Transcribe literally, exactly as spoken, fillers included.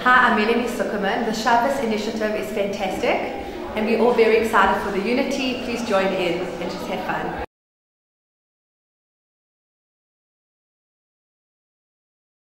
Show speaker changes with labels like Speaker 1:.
Speaker 1: Hi, I'm Melanie Zuckerman. The Shabbat initiative is fantastic and we're all very excited for the unity. Please join in and just have fun.